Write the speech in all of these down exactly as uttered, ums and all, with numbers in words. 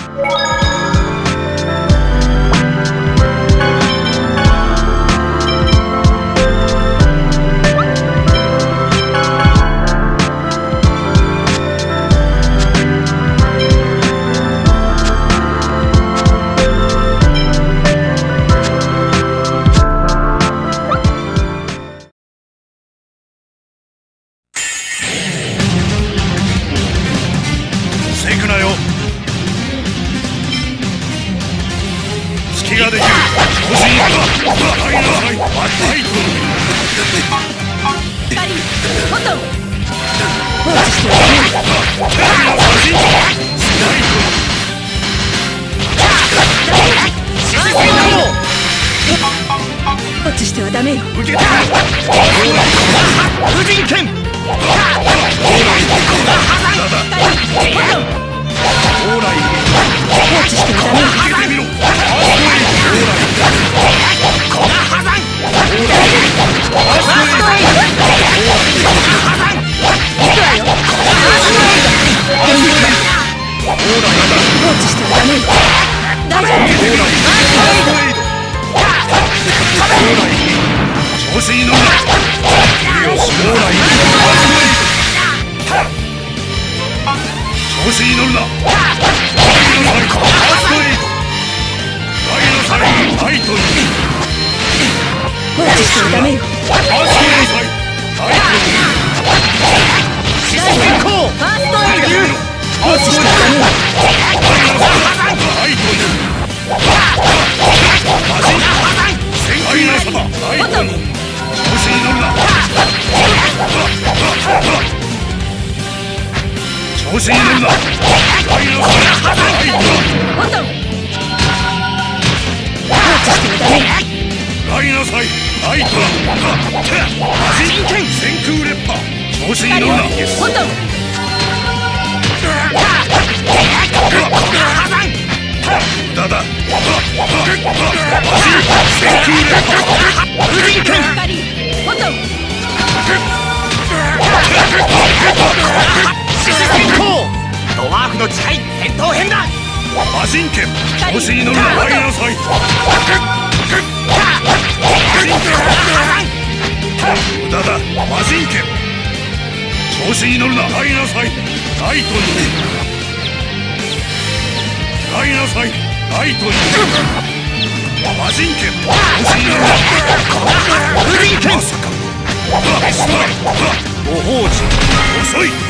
放置してはダメよ。 受けてみろ。無人剣。放置してはダメよ。 受けてみろ。 放置してはダメよ。大丈夫。 調子に乗るな。調子に乗るな。 放置してはダメよ。ファーストエイド。放置してはダメよ。 調子に乗るな。ライナサイライト真剣先空烈波。調子に乗るな。無駄だ。先空烈波。真剣ドワーフの誓い戦闘編だ。魔人剣調子に乗るな。ライナサイ無駄だ。魔人剣調子に乗るな。ライナサイライトにライナサイライトに魔人剣調子に乗るな。無人剣まさかエストラご宝珠遅い。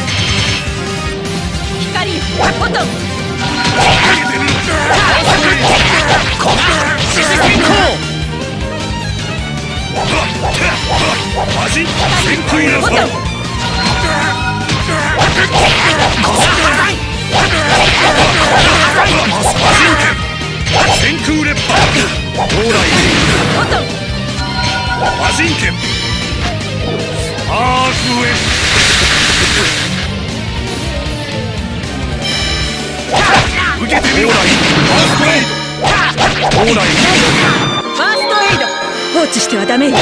光フォトン。 魔人先空烈波。先空烈波。往来魔人剣アークウェイ。受けてみろ。ファーストエイド。往来ファーストエイド。放置してはダメよ。 アー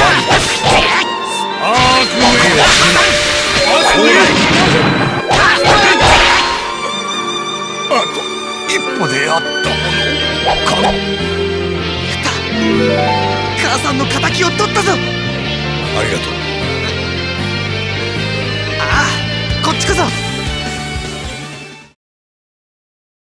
クウェイ。ファーストエイド。あと一歩であったものか。 母さんの敵を取ったぞ。 ありがとう。 ああ、こっちこそ。